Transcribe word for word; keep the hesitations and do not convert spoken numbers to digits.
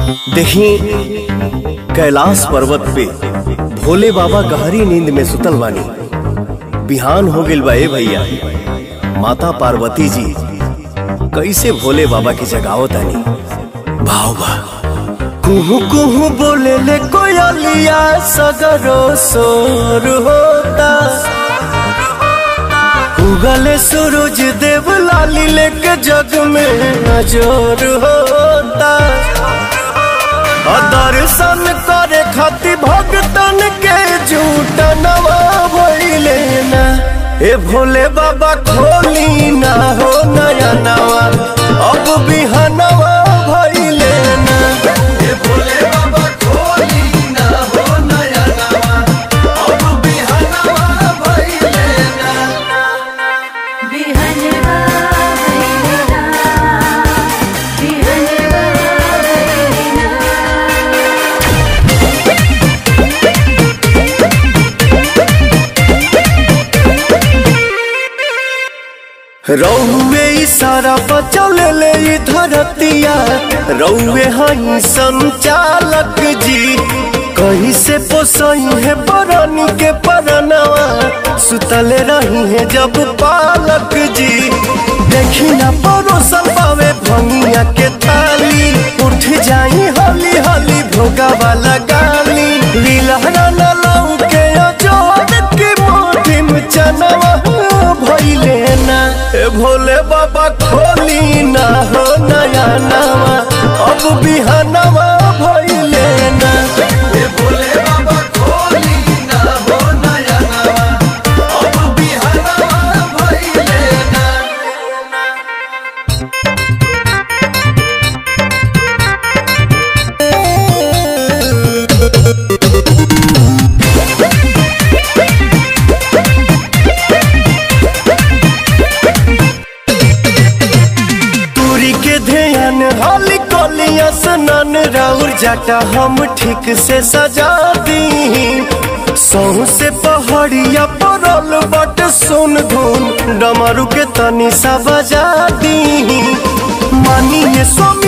देखी कैलाश पर्वत पे भोले बाबा गहरी नींद में सुतल बानी। बिहान हो गइल बा ए भैया। माता पार्वती जी कैसे भोले बाबा की जगावतानी। भाव बा कुहू कुहू बोले ले कोयलिया सगरो सोर होता। उगले सूरज देव लाली लेके जग में नजर होता। दर्शन करे खातिर भक्तन के झूठ नवा भइले ना। ए भोले बाबा खोली ना हो नया नवा अब बिहनवा भइले ना। ए भोले बाबा खोली ना हो नया नवा अब बिहनवा भइले ना। बिहनवा भइले ना, बिहनवा भइले ना। रौवे इशारा पर चले ले धरतिया। रौवे हई संचालक जी कहीं से पोसई है बरनी के परनवा। सुतले रही है जब पालक जी देखी ना परोसल पावे भंगिया के थाली। उठ जाई हली हली भोगा वाला गाली। लीलहरा न लाऊ के अजोर की मोटी में चनवा भइले ना। ए भोले बाबा खोली ना हो नया नवा अब बिहनवा भइले ना। ए भोले बाबा खोली ना हो नया नवा अब बिहनवा भइले ना। हाली कोलिया सनन राउर जाटा हम ठीक से सजा दी। सहू से पहाड़िया परल बट सुन धुन डमरू के तनी सा बजा दी। मानिए सो